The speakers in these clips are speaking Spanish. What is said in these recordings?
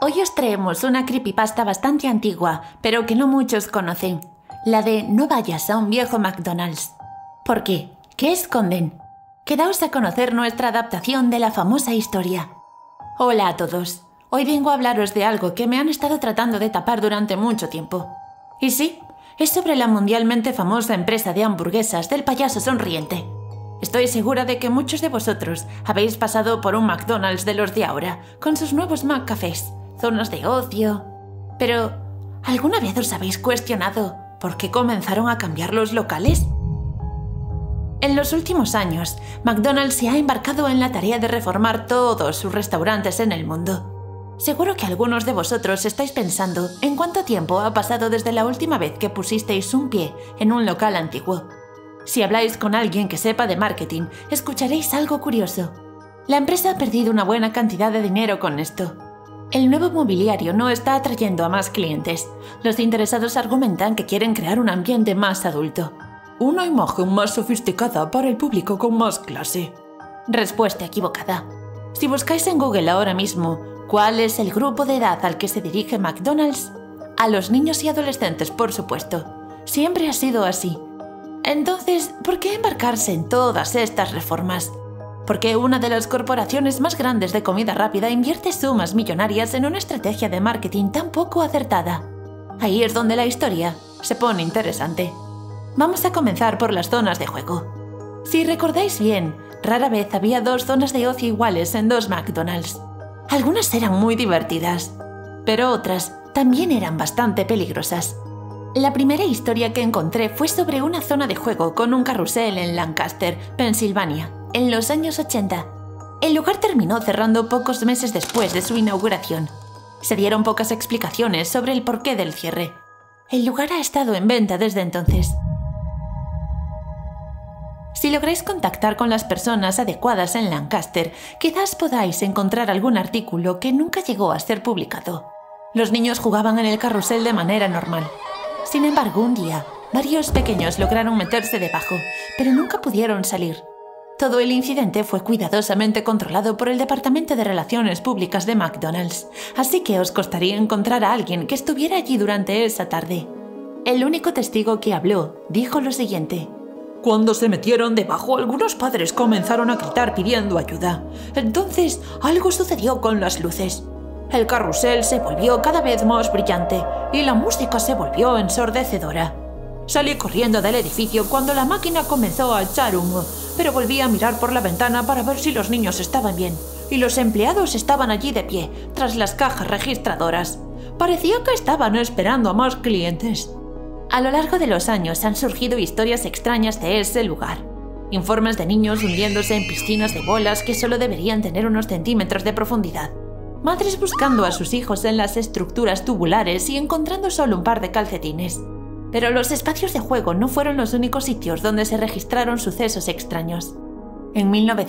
Hoy os traemos una creepypasta bastante antigua, pero que no muchos conocen. La de no vayas a un viejo McDonald's. ¿Por qué? ¿Qué esconden? Quedaos a conocer nuestra adaptación de la famosa historia. Hola a todos. Hoy vengo a hablaros de algo que me han estado tratando de tapar durante mucho tiempo. Y sí, es sobre la mundialmente famosa empresa de hamburguesas del payaso sonriente. Estoy segura de que muchos de vosotros habéis pasado por un McDonald's de los de ahora, con sus nuevos McCafés, zonas de ocio. Pero, ¿alguna vez os habéis cuestionado por qué comenzaron a cambiar los locales? En los últimos años, McDonald's se ha embarcado en la tarea de reformar todos sus restaurantes en el mundo. Seguro que algunos de vosotros estáis pensando en cuánto tiempo ha pasado desde la última vez que pusisteis un pie en un local antiguo. Si habláis con alguien que sepa de marketing, escucharéis algo curioso. La empresa ha perdido una buena cantidad de dinero con esto. El nuevo mobiliario no está atrayendo a más clientes. Los interesados argumentan que quieren crear un ambiente más adulto. Una imagen más sofisticada para el público con más clase. Respuesta equivocada. Si buscáis en Google ahora mismo, ¿cuál es el grupo de edad al que se dirige McDonald's? A los niños y adolescentes, por supuesto. Siempre ha sido así. Entonces, ¿por qué embarcarse en todas estas reformas? Porque una de las corporaciones más grandes de comida rápida invierte sumas millonarias en una estrategia de marketing tan poco acertada. Ahí es donde la historia se pone interesante. Vamos a comenzar por las zonas de juego. Si recordáis bien, rara vez había dos zonas de ocio iguales en dos McDonald's. Algunas eran muy divertidas, pero otras también eran bastante peligrosas. La primera historia que encontré fue sobre una zona de juego con un carrusel en Lancaster, Pensilvania, en los años 80. El lugar terminó cerrando pocos meses después de su inauguración. Se dieron pocas explicaciones sobre el porqué del cierre. El lugar ha estado en venta desde entonces. Si lográis contactar con las personas adecuadas en Lancaster, quizás podáis encontrar algún artículo que nunca llegó a ser publicado. Los niños jugaban en el carrusel de manera normal. Sin embargo, un día, varios pequeños lograron meterse debajo, pero nunca pudieron salir. Todo el incidente fue cuidadosamente controlado por el Departamento de Relaciones Públicas de McDonald's, así que os costaría encontrar a alguien que estuviera allí durante esa tarde. El único testigo que habló dijo lo siguiente. Cuando se metieron debajo, algunos padres comenzaron a gritar pidiendo ayuda. Entonces, algo sucedió con las luces. El carrusel se volvió cada vez más brillante y la música se volvió ensordecedora. Salí corriendo del edificio cuando la máquina comenzó a echar humo, pero volví a mirar por la ventana para ver si los niños estaban bien, y los empleados estaban allí de pie, tras las cajas registradoras. Parecía que estaban esperando a más clientes. A lo largo de los años han surgido historias extrañas de ese lugar. Informes de niños hundiéndose en piscinas de bolas que solo deberían tener unos centímetros de profundidad. Madres buscando a sus hijos en las estructuras tubulares y encontrando solo un par de calcetines. Pero los espacios de juego no fueron los únicos sitios donde se registraron sucesos extraños. En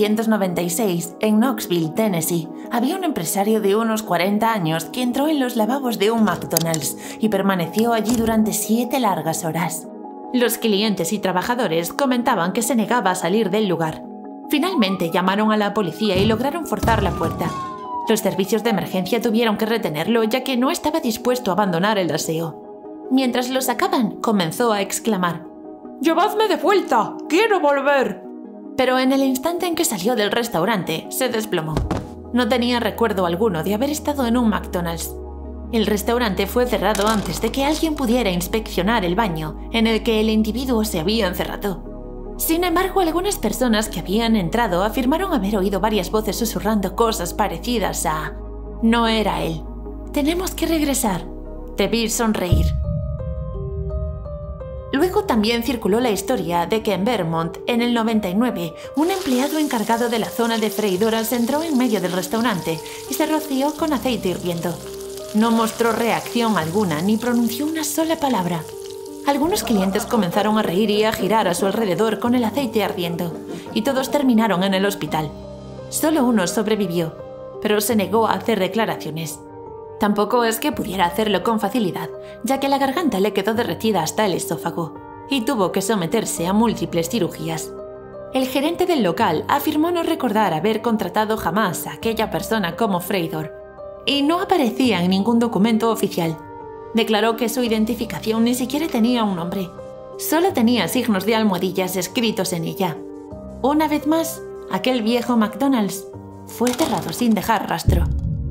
1996, en Knoxville, Tennessee, había un empresario de unos 40 años que entró en los lavabos de un McDonald's y permaneció allí durante 7 largas horas. Los clientes y trabajadores comentaban que se negaba a salir del lugar. Finalmente llamaron a la policía y lograron forzar la puerta. Los servicios de emergencia tuvieron que retenerlo ya que no estaba dispuesto a abandonar el aseo. Mientras lo sacaban, comenzó a exclamar: «¡Llevadme de vuelta! ¡Quiero volver!». Pero en el instante en que salió del restaurante, se desplomó. No tenía recuerdo alguno de haber estado en un McDonald's. El restaurante fue cerrado antes de que alguien pudiera inspeccionar el baño en el que el individuo se había encerrado. Sin embargo, algunas personas que habían entrado afirmaron haber oído varias voces susurrando cosas parecidas a «No era él. Tenemos que regresar. Debí sonreír». Luego también circuló la historia de que en Vermont, en el 99, un empleado encargado de la zona de freidoras entró en medio del restaurante y se roció con aceite hirviendo. No mostró reacción alguna ni pronunció una sola palabra. Algunos clientes comenzaron a reír y a girar a su alrededor con el aceite ardiendo, y todos terminaron en el hospital. Solo uno sobrevivió, pero se negó a hacer declaraciones. Tampoco es que pudiera hacerlo con facilidad, ya que la garganta le quedó derretida hasta el esófago, y tuvo que someterse a múltiples cirugías. El gerente del local afirmó no recordar haber contratado jamás a aquella persona como freidor. y no aparecía en ningún documento oficial. Declaró que su identificación ni siquiera tenía un nombre. Solo tenía signos de almohadillas escritos en ella. Una vez más, aquel viejo McDonald's fue cerrado sin dejar rastro.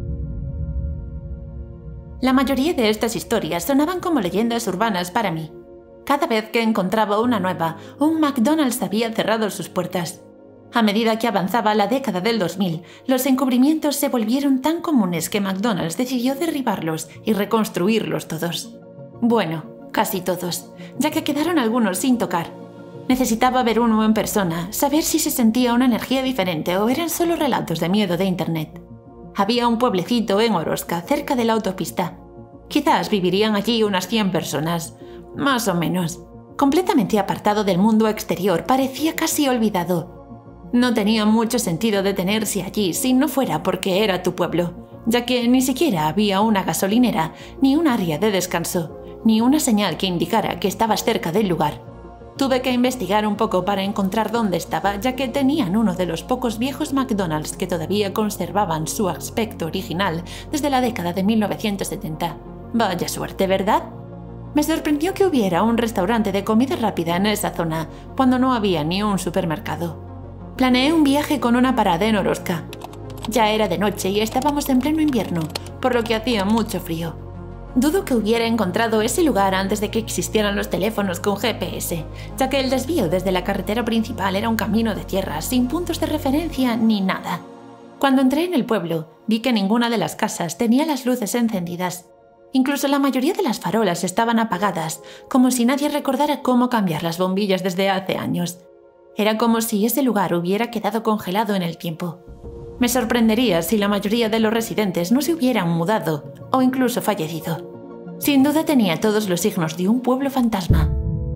La mayoría de estas historias sonaban como leyendas urbanas para mí. Cada vez que encontraba una nueva, un McDonald's había cerrado sus puertas. A medida que avanzaba la década del 2000, los encubrimientos se volvieron tan comunes que McDonald's decidió derribarlos y reconstruirlos todos. Bueno, casi todos, ya que quedaron algunos sin tocar. Necesitaba ver uno en persona, saber si se sentía una energía diferente o eran solo relatos de miedo de internet. Había un pueblecito en Oroska, cerca de la autopista. Quizás vivirían allí unas 100 personas, más o menos. Completamente apartado del mundo exterior, parecía casi olvidado. No tenía mucho sentido detenerse allí si no fuera porque era tu pueblo, ya que ni siquiera había una gasolinera, ni un área de descanso, ni una señal que indicara que estabas cerca del lugar. Tuve que investigar un poco para encontrar dónde estaba, ya que tenían uno de los pocos viejos McDonald's que todavía conservaban su aspecto original desde la década de 1970. Vaya suerte, ¿verdad? Me sorprendió que hubiera un restaurante de comida rápida en esa zona, cuando no había ni un supermercado. Planeé un viaje con una parada en Oroska. Ya era de noche y estábamos en pleno invierno, por lo que hacía mucho frío. Dudo que hubiera encontrado ese lugar antes de que existieran los teléfonos con GPS, ya que el desvío desde la carretera principal era un camino de tierra, sin puntos de referencia ni nada. Cuando entré en el pueblo, vi que ninguna de las casas tenía las luces encendidas. Incluso la mayoría de las farolas estaban apagadas, como si nadie recordara cómo cambiar las bombillas desde hace años. Era como si ese lugar hubiera quedado congelado en el tiempo. Me sorprendería si la mayoría de los residentes no se hubieran mudado o incluso fallecido. Sin duda tenía todos los signos de un pueblo fantasma.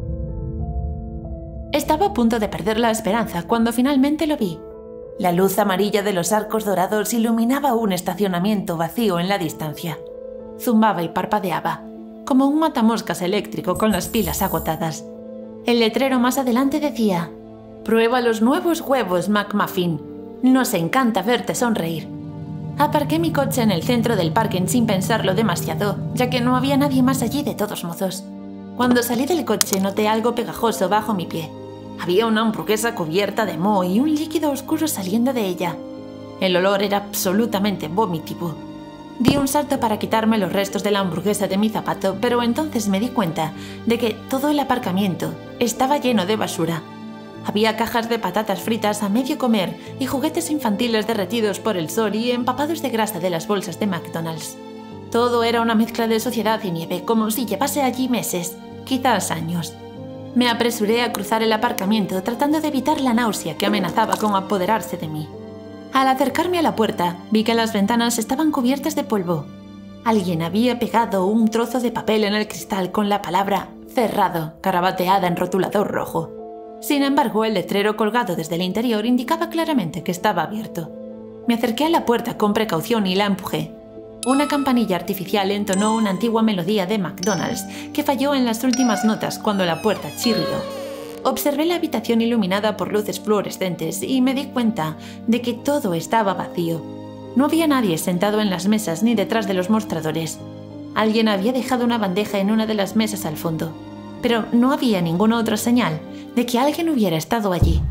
Estaba a punto de perder la esperanza cuando finalmente lo vi. La luz amarilla de los arcos dorados iluminaba un estacionamiento vacío en la distancia. Zumbaba y parpadeaba, como un matamoscas eléctrico con las pilas agotadas. El letrero más adelante decía: «Prueba los nuevos huevos McMuffin. Nos encanta verte sonreír». Aparqué mi coche en el centro del parking sin pensarlo demasiado, ya que no había nadie más allí de todos modos. Cuando salí del coche noté algo pegajoso bajo mi pie. Había una hamburguesa cubierta de moho y un líquido oscuro saliendo de ella. El olor era absolutamente vomitivo. Di un salto para quitarme los restos de la hamburguesa de mi zapato, pero entonces me di cuenta de que todo el aparcamiento estaba lleno de basura. Había cajas de patatas fritas a medio comer y juguetes infantiles derretidos por el sol y empapados de grasa de las bolsas de McDonald's. Todo era una mezcla de suciedad y nieve, como si llevase allí meses, quizás años. Me apresuré a cruzar el aparcamiento tratando de evitar la náusea que amenazaba con apoderarse de mí. Al acercarme a la puerta, vi que las ventanas estaban cubiertas de polvo. Alguien había pegado un trozo de papel en el cristal con la palabra «cerrado» garabateada en rotulador rojo. Sin embargo, el letrero colgado desde el interior indicaba claramente que estaba abierto. Me acerqué a la puerta con precaución y la empujé. Una campanilla artificial entonó una antigua melodía de McDonald's que falló en las últimas notas cuando la puerta chirrió. Observé la habitación iluminada por luces fluorescentes y me di cuenta de que todo estaba vacío. No había nadie sentado en las mesas ni detrás de los mostradores. Alguien había dejado una bandeja en una de las mesas al fondo, pero no había ninguna otra señal de que alguien hubiera estado allí.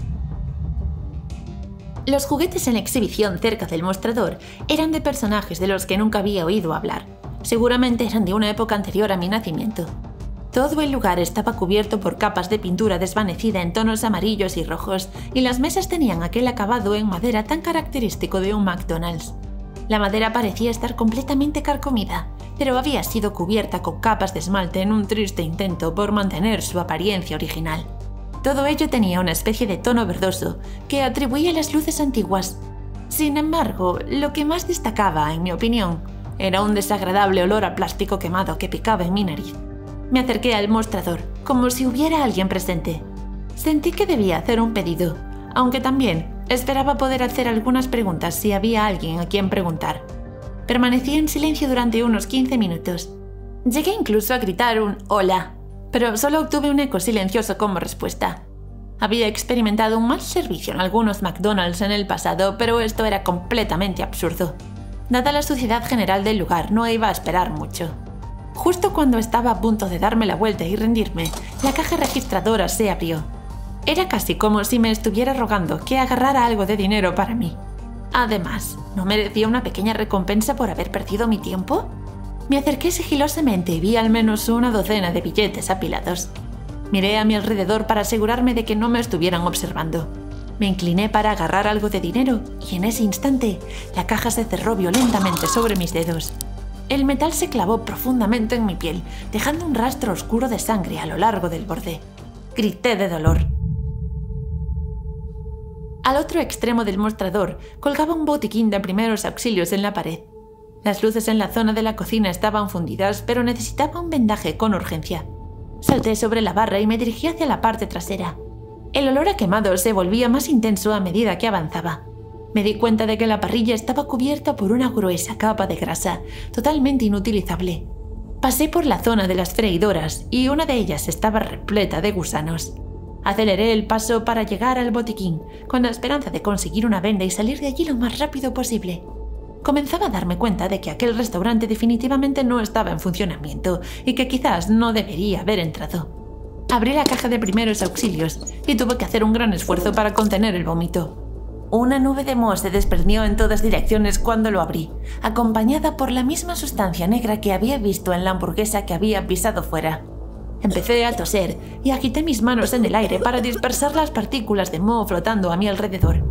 Los juguetes en exhibición cerca del mostrador eran de personajes de los que nunca había oído hablar. Seguramente eran de una época anterior a mi nacimiento. Todo el lugar estaba cubierto por capas de pintura desvanecida en tonos amarillos y rojos, y las mesas tenían aquel acabado en madera tan característico de un McDonald's. La madera parecía estar completamente carcomida, pero había sido cubierta con capas de esmalte en un triste intento por mantener su apariencia original. Todo ello tenía una especie de tono verdoso que atribuía a las luces antiguas. Sin embargo, lo que más destacaba, en mi opinión, era un desagradable olor a plástico quemado que picaba en mi nariz. Me acerqué al mostrador, como si hubiera alguien presente. Sentí que debía hacer un pedido, aunque también esperaba poder hacer algunas preguntas si había alguien a quien preguntar. Permanecí en silencio durante unos 15 minutos. Llegué incluso a gritar un «hola», pero solo obtuve un eco silencioso como respuesta. Había experimentado un mal servicio en algunos McDonald's en el pasado, pero esto era completamente absurdo. Dada la suciedad general del lugar, no iba a esperar mucho. Justo cuando estaba a punto de darme la vuelta y rendirme, la caja registradora se abrió. Era casi como si me estuviera rogando que agarrara algo de dinero para mí. Además, ¿no merecía una pequeña recompensa por haber perdido mi tiempo? Me acerqué sigilosamente y vi al menos una docena de billetes apilados. Miré a mi alrededor para asegurarme de que no me estuvieran observando. Me incliné para agarrar algo de dinero y en ese instante la caja se cerró violentamente sobre mis dedos. El metal se clavó profundamente en mi piel, dejando un rastro oscuro de sangre a lo largo del borde. Grité de dolor. Al otro extremo del mostrador colgaba un botiquín de primeros auxilios en la pared. Las luces en la zona de la cocina estaban fundidas, pero necesitaba un vendaje con urgencia. Salté sobre la barra y me dirigí hacia la parte trasera. El olor a quemado se volvía más intenso a medida que avanzaba. Me di cuenta de que la parrilla estaba cubierta por una gruesa capa de grasa, totalmente inutilizable. Pasé por la zona de las freidoras y una de ellas estaba repleta de gusanos. Aceleré el paso para llegar al botiquín, con la esperanza de conseguir una venda y salir de allí lo más rápido posible. Comenzaba a darme cuenta de que aquel restaurante definitivamente no estaba en funcionamiento y que quizás no debería haber entrado. Abrí la caja de primeros auxilios y tuve que hacer un gran esfuerzo para contener el vómito. Una nube de moho se desprendió en todas direcciones cuando lo abrí, acompañada por la misma sustancia negra que había visto en la hamburguesa que había pisado fuera. Empecé a toser y agité mis manos en el aire para dispersar las partículas de moho flotando a mi alrededor.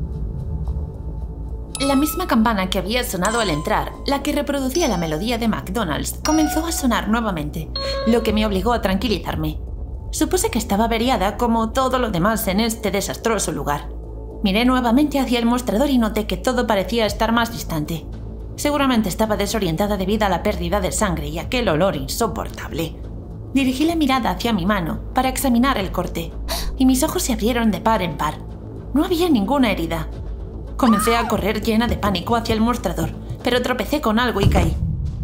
La misma campana que había sonado al entrar, la que reproducía la melodía de McDonald's, comenzó a sonar nuevamente, lo que me obligó a tranquilizarme. Supuse que estaba averiada como todo lo demás en este desastroso lugar. Miré nuevamente hacia el mostrador y noté que todo parecía estar más distante. Seguramente estaba desorientada debido a la pérdida de sangre y aquel olor insoportable. Dirigí la mirada hacia mi mano para examinar el corte, y mis ojos se abrieron de par en par. No había ninguna herida. Comencé a correr llena de pánico hacia el mostrador, pero tropecé con algo y caí.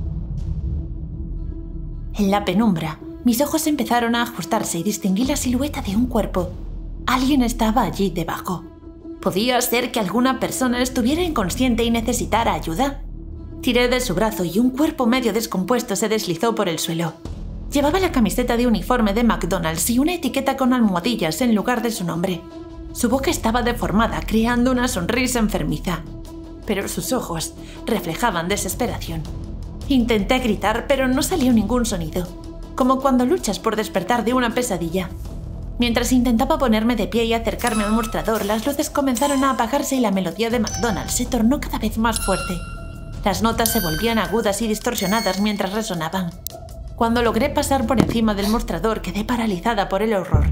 En la penumbra, mis ojos empezaron a ajustarse y distinguí la silueta de un cuerpo. Alguien estaba allí debajo. ¿Podía ser que alguna persona estuviera inconsciente y necesitara ayuda? Tiré de su brazo y un cuerpo medio descompuesto se deslizó por el suelo. Llevaba la camiseta de uniforme de McDonald's y una etiqueta con almohadillas en lugar de su nombre. Su boca estaba deformada, creando una sonrisa enfermiza. Pero sus ojos reflejaban desesperación. Intenté gritar, pero no salió ningún sonido, como cuando luchas por despertar de una pesadilla. Mientras intentaba ponerme de pie y acercarme al mostrador, las luces comenzaron a apagarse y la melodía de McDonald's se tornó cada vez más fuerte. Las notas se volvían agudas y distorsionadas mientras resonaban. Cuando logré pasar por encima del mostrador, quedé paralizada por el horror.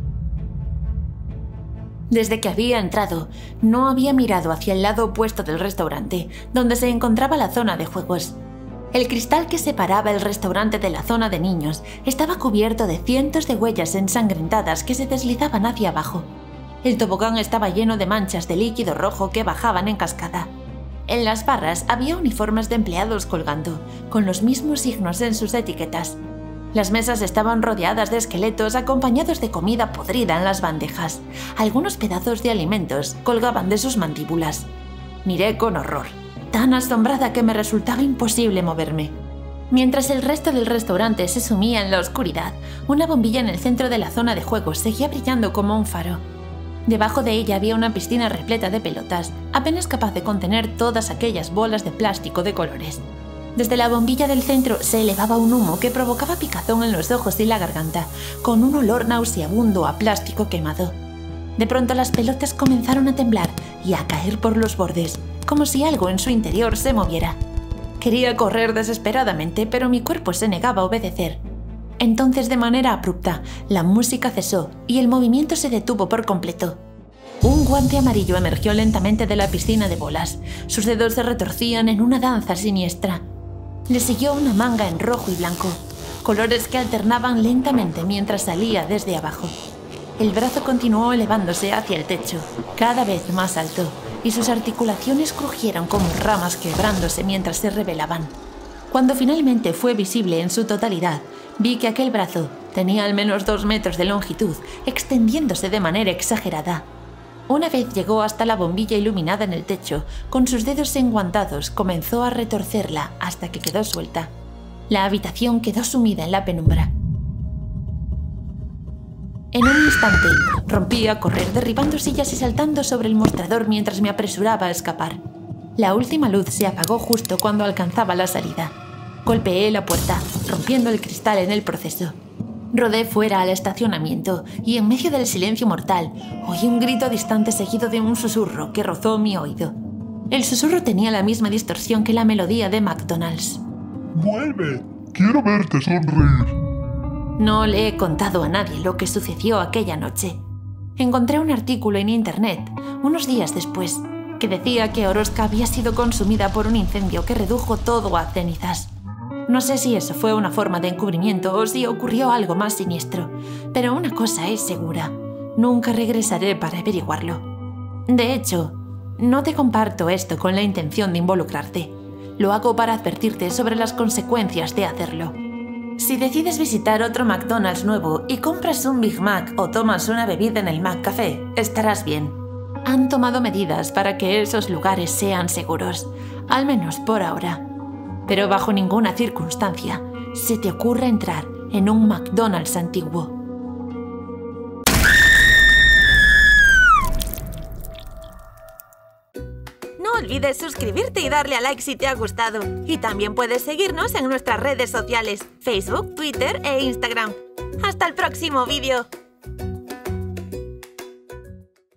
Desde que había entrado, no había mirado hacia el lado opuesto del restaurante, donde se encontraba la zona de juegos. El cristal que separaba el restaurante de la zona de niños estaba cubierto de cientos de huellas ensangrentadas que se deslizaban hacia abajo. El tobogán estaba lleno de manchas de líquido rojo que bajaban en cascada. En las barras había uniformes de empleados colgando, con los mismos signos en sus etiquetas. Las mesas estaban rodeadas de esqueletos acompañados de comida podrida en las bandejas. Algunos pedazos de alimentos colgaban de sus mandíbulas. Miré con horror, tan asombrada que me resultaba imposible moverme. Mientras el resto del restaurante se sumía en la oscuridad, una bombilla en el centro de la zona de juegos seguía brillando como un faro. Debajo de ella había una piscina repleta de pelotas, apenas capaz de contener todas aquellas bolas de plástico de colores. Desde la bombilla del centro se elevaba un humo que provocaba picazón en los ojos y la garganta, con un olor nauseabundo a plástico quemado. De pronto las pelotas comenzaron a temblar y a caer por los bordes, como si algo en su interior se moviera. Quería correr desesperadamente, pero mi cuerpo se negaba a obedecer. Entonces, de manera abrupta, la música cesó y el movimiento se detuvo por completo. Un guante amarillo emergió lentamente de la piscina de bolas. Sus dedos se retorcían en una danza siniestra. Le siguió una manga en rojo y blanco, colores que alternaban lentamente mientras salía desde abajo. El brazo continuó elevándose hacia el techo, cada vez más alto, y sus articulaciones crujieron como ramas quebrándose mientras se revelaban. Cuando finalmente fue visible en su totalidad, vi que aquel brazo tenía al menos 2 metros de longitud, extendiéndose de manera exagerada. Una vez llegó hasta la bombilla iluminada en el techo, con sus dedos enguantados comenzó a retorcerla hasta que quedó suelta. La habitación quedó sumida en la penumbra. En un instante, rompí a correr derribando sillas y saltando sobre el mostrador mientras me apresuraba a escapar. La última luz se apagó justo cuando alcanzaba la salida. Golpeé la puerta, rompiendo el cristal en el proceso. Rodé fuera al estacionamiento y en medio del silencio mortal oí un grito distante seguido de un susurro que rozó mi oído. El susurro tenía la misma distorsión que la melodía de McDonald's. ¡Vuelve! ¡Quiero verte sonreír! No le he contado a nadie lo que sucedió aquella noche. Encontré un artículo en internet, unos días después, que decía que Oroska había sido consumida por un incendio que redujo todo a cenizas. No sé si eso fue una forma de encubrimiento o si ocurrió algo más siniestro, pero una cosa es segura: nunca regresaré para averiguarlo. De hecho, no te comparto esto con la intención de involucrarte. Lo hago para advertirte sobre las consecuencias de hacerlo. Si decides visitar otro McDonald's nuevo y compras un Big Mac o tomas una bebida en el McCafé, estarás bien. Han tomado medidas para que esos lugares sean seguros, al menos por ahora. Pero bajo ninguna circunstancia se te ocurra entrar en un McDonald's antiguo. No olvides suscribirte y darle a like si te ha gustado. Y también puedes seguirnos en nuestras redes sociales: Facebook, Twitter e Instagram. ¡Hasta el próximo vídeo!